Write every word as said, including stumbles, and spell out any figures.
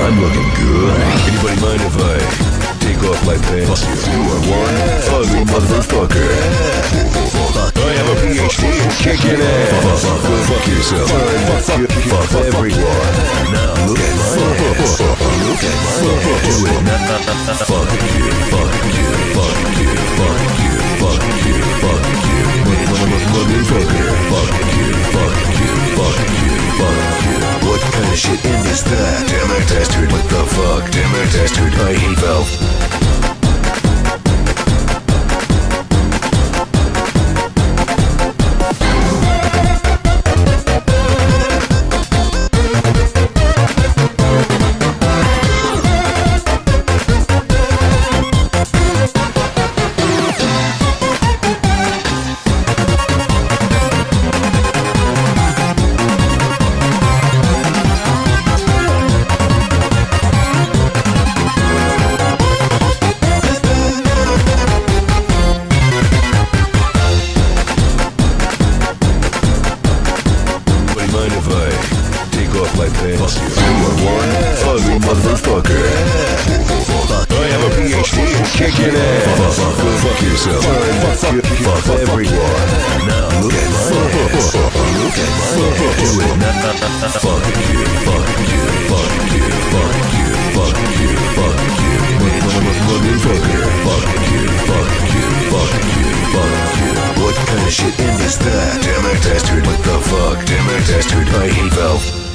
I'm looking good. Anybody mind if I take off my pants? You are one ugly motherfucker. I have a P H D in kicking ass. Go fuck yourself. Fuck you, fuck everyone. Now look at my ass. Look at my ass. Do it now. Fuck you, fuck you, fuck you, fuck you, fuck you, fuck you, motherfucker. Fuck you, fuck you, fuck you, fuck you. What kind of shit in is that? Damn it, tester. What the fuck? Damn it, tester. I hate Valve. My pants. You are one ugly motherfucker. I have a P H D in kicking ass. Go fuck yourself. Fuck you, fuck everyone. Now look at my ass. Look at my ass. Do it now. Fuck you, fuck you, fuck you, fuck you, fuck you, fuck you, motherfucker. Fuck you, fuck you, fuck you, fuck you. What kind of shit in is that? Damn it, tester. What the fuck? Damn it, tester. I hate Valve.